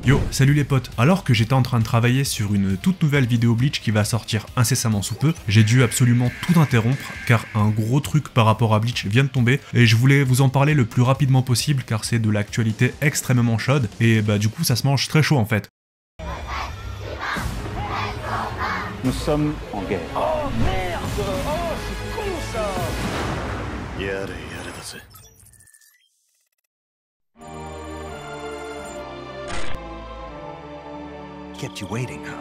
Yo, salut les potes. Alors que j'étais en train de travailler sur une toute nouvelle vidéo Bleach qui va sortir incessamment sous peu, j'ai dû absolument tout interrompre car un gros truc par rapport à Bleach vient de tomber et je voulais vous en parler le plus rapidement possible car c'est de l'actualité extrêmement chaude et bah du coup ça se mange très chaud en fait. Nous sommes en guerre. Oh merde! Oh, c'est con ça! Kept you waiting, huh?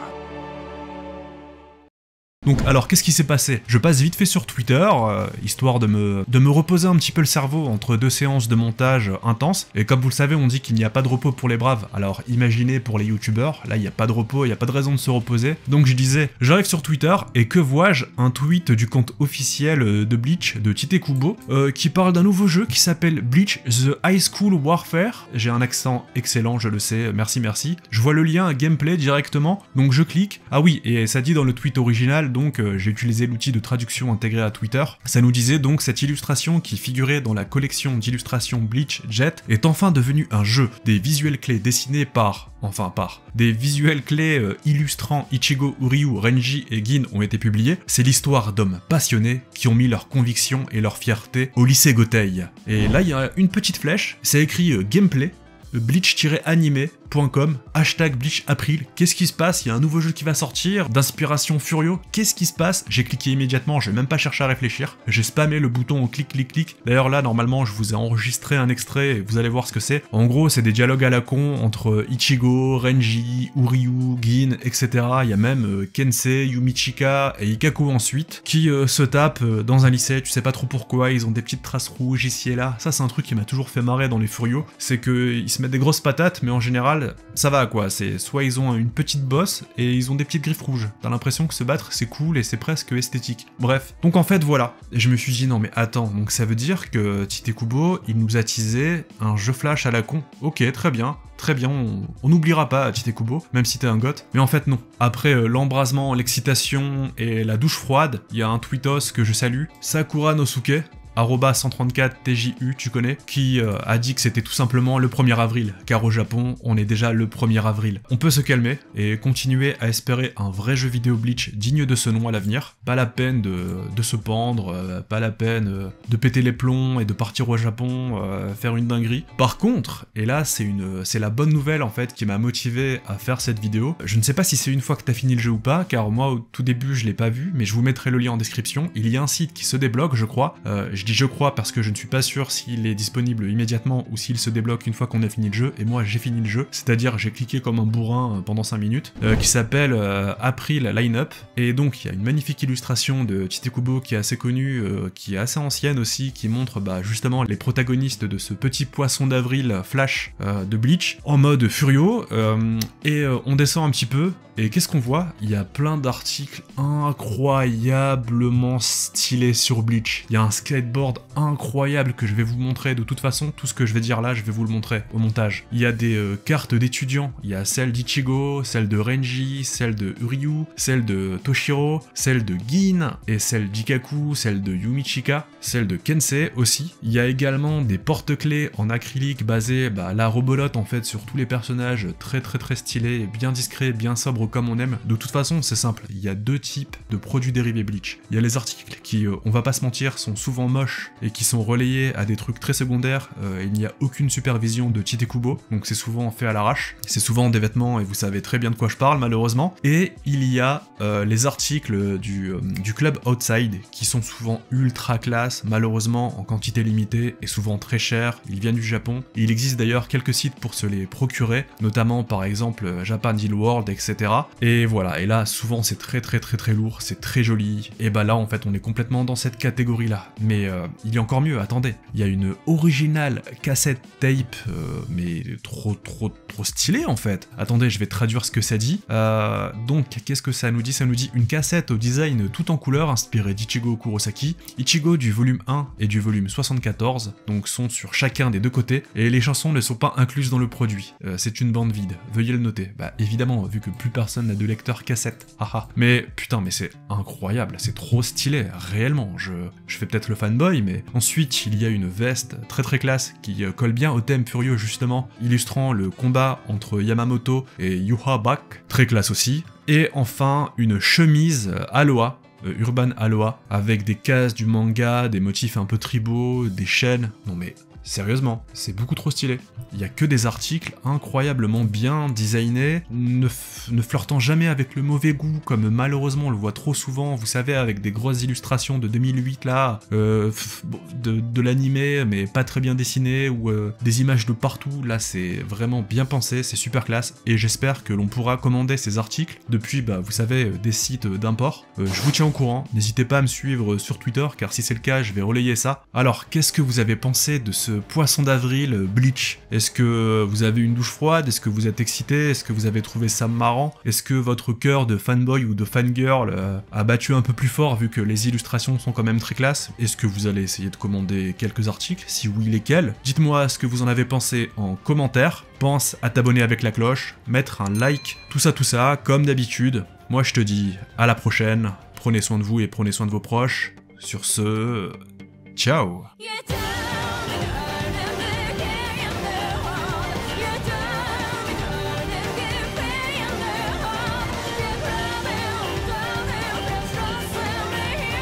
Donc alors qu'est-ce qui s'est passé? Je passe vite fait sur Twitter, histoire de me reposer un petit peu le cerveau entre deux séances de montage intenses, et comme vous le savez on dit qu'il n'y a pas de repos pour les braves, alors imaginez pour les youtubeurs, là il n'y a pas de repos, il n'y a pas de raison de se reposer, donc je disais, j'arrive sur Twitter, et que vois-je? Un tweet du compte officiel de Bleach, de Tite Kubo, qui parle d'un nouveau jeu qui s'appelle Bleach The High School Warfare, j'ai un accent excellent, je le sais, merci, je vois le lien gameplay directement, donc je clique, ah oui, et ça dit dans le tweet original, donc j'ai utilisé l'outil de traduction intégré à Twitter. Ça nous disait donc cette illustration qui figurait dans la collection d'illustrations Bleach Jet est enfin devenue un jeu. Des visuels clés dessinés des visuels clés illustrant Ichigo, Uryu, Renji et Gin ont été publiés. C'est l'histoire d'hommes passionnés qui ont mis leurs convictions et leur fierté au lycée Gotei. Et là il y a une petite flèche, c'est écrit gameplay, bleach-animé.com, hashtag Bleach April, qu'est-ce qui se passe? Il y a un nouveau jeu qui va sortir, d'inspiration Furio, qu'est-ce qui se passe? J'ai cliqué immédiatement, j'ai même pas cherché à réfléchir, j'ai spammé le bouton clic. D'ailleurs là normalement je vous ai enregistré un extrait et vous allez voir ce que c'est. En gros c'est des dialogues à la con entre Ichigo, Renji, Uryu, Gin, etc. Il y a même Kensei, Yumichika et Ikkaku ensuite, qui se tapent dans un lycée, tu sais pas trop pourquoi, ils ont des petites traces rouges ici et là. Ça c'est un truc qui m'a toujours fait marrer dans les Furio, c'est que ils se mettent des grosses patates, mais en général, ça va quoi, c'est soit ils ont une petite bosse et ils ont des petites griffes rouges. T'as l'impression que se battre c'est cool et c'est presque esthétique. Bref, donc en fait voilà. Et je me suis dit non mais attends, donc ça veut dire que Tite Kubo, il nous a teasé un jeu flash à la con. Ok, très bien, on n'oubliera pas Tite Kubo, même si t'es un goth. Mais en fait non. Après l'embrasement, l'excitation et la douche froide, il y a un tweetos que je salue, Sakura Nosuke, @134TJU, tu connais, qui a dit que c'était tout simplement le 1er avril, car au Japon, on est déjà le 1er avril. On peut se calmer et continuer à espérer un vrai jeu vidéo Bleach digne de ce nom à l'avenir. Pas la peine de se pendre, pas la peine de péter les plombs et de partir au Japon faire une dinguerie. Par contre, et là c'est la bonne nouvelle en fait qui m'a motivé à faire cette vidéo, je ne sais pas si c'est une fois que t'as fini le jeu ou pas, car moi au tout début je l'ai pas vu, mais je vous mettrai le lien en description. Il y a un site qui se débloque, je crois, je dis je crois parce que je ne suis pas sûr s'il est disponible immédiatement ou s'il se débloque une fois qu'on a fini le jeu, et moi j'ai fini le jeu, c'est-à-dire j'ai cliqué comme un bourrin pendant 5 minutes, qui s'appelle April Lineup, et donc il y a une magnifique illustration de Tite Kubo qui est assez connue, qui est assez ancienne aussi, qui montre justement les protagonistes de ce petit poisson d'avril flash de Bleach, en mode Furio, et on descend un petit peu, et qu'est-ce qu'on voit? Il y a plein d'articles incroyablement stylés sur Bleach. Il y a un skateboard incroyable que je vais vous montrer. De toute façon, tout ce que je vais dire là, je vais vous le montrer au montage. Il y a des cartes d'étudiants. Il y a celle d'Ichigo, celle de Renji, celle de Uryu, celle de Toshiro, celle de Gin, et celle d'Ikkaku, celle de Yumichika, celle de Kensei aussi. Il y a également des porte-clés en acrylique basés, la rebolote en fait sur tous les personnages, très stylés, bien discrets, bien sobres comme on aime. De toute façon, c'est simple. Il y a deux types de produits dérivés Bleach. Il y a les articles qui, on va pas se mentir, sont souvent moches et qui sont relayés à des trucs très secondaires. Il n'y a aucune supervision de Tite Kubo, donc c'est souvent fait à l'arrache. C'est souvent des vêtements et vous savez très bien de quoi je parle malheureusement. Et il y a les articles du club Outside qui sont souvent ultra classe, malheureusement en quantité limitée et souvent très chers. Ils viennent du Japon. Et il existe d'ailleurs quelques sites pour se les procurer, notamment par exemple Japan Deal World, etc. Et voilà, et là souvent c'est très lourd, c'est très joli. Et là en fait on est complètement dans cette catégorie là. Mais il y a encore mieux, attendez, il y a une originale cassette tape, mais trop stylée en fait. Attendez, je vais traduire ce que ça dit. Donc, qu'est-ce que ça nous dit? Ça nous dit une cassette au design tout en couleur inspirée d'Ichigo Kurosaki. Ichigo du volume 1 et du volume 74, donc sont sur chacun des deux côtés, et les chansons ne sont pas incluses dans le produit. C'est une bande vide, veuillez le noter. Évidemment, vu que plus personne n'a de lecteur cassette. Haha. Mais putain, mais c'est incroyable, c'est trop stylé, réellement. Je fais peut-être le fanboy, mais ensuite il y a une veste très classe qui colle bien au thème Furieux justement, illustrant le combat entre Yamamoto et Yuha Bak, très classe aussi. Et enfin une chemise Aloha, Urban Aloha, avec des cases du manga, des motifs un peu tribaux, des chaînes. Non mais sérieusement, c'est beaucoup trop stylé. Il y a que des articles incroyablement bien designés, ne flirtant jamais avec le mauvais goût, comme malheureusement on le voit trop souvent, vous savez, avec des grosses illustrations de 2008 là, de l'animé, mais pas très bien dessiné, ou des images de partout. Là c'est vraiment bien pensé, c'est super classe, et j'espère que l'on pourra commander ces articles depuis, vous savez, des sites d'import. Je vous tiens au courant, n'hésitez pas à me suivre sur Twitter, car si c'est le cas, je vais relayer ça. Alors, qu'est-ce que vous avez pensé de ce poisson d'avril Bleach? Est-ce que vous avez une douche froide? Est-ce que vous êtes excité? Est-ce que vous avez trouvé ça marrant? Est-ce que votre cœur de fanboy ou de fangirl a battu un peu plus fort vu que les illustrations sont quand même très classe? Est-ce que vous allez essayer de commander quelques articles? Si oui, lesquels? Dites-moi ce que vous en avez pensé en commentaire. Pense à t'abonner avec la cloche, mettre un like, tout ça, comme d'habitude. Moi je te dis à la prochaine, prenez soin de vous et prenez soin de vos proches. Sur ce, ciao!